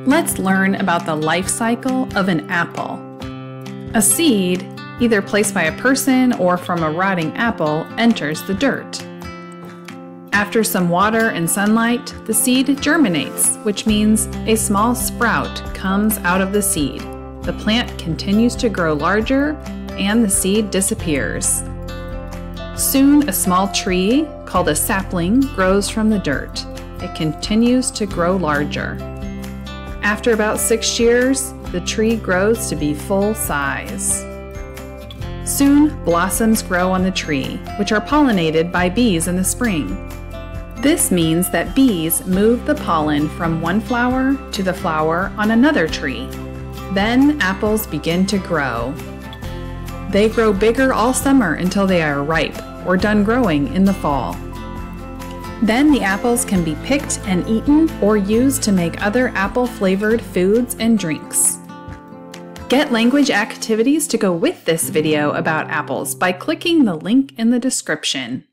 Let's learn about the life cycle of an apple. A seed, either placed by a person or from a rotting apple, enters the dirt. After some water and sunlight, the seed germinates, which means a small sprout comes out of the seed. The plant continues to grow larger, and the seed disappears. Soon, a small tree, called a sapling, grows from the dirt. It continues to grow larger. After about 6 years, the tree grows to be full size. Soon, blossoms grow on the tree, which are pollinated by bees in the spring. This means that bees move the pollen from one flower to the flower on another tree. Then apples begin to grow. They grow bigger all summer until they are ripe or done growing in the fall. Then the apples can be picked and eaten or used to make other apple-flavored foods and drinks. Get language activities to go with this video about apples by clicking the link in the description.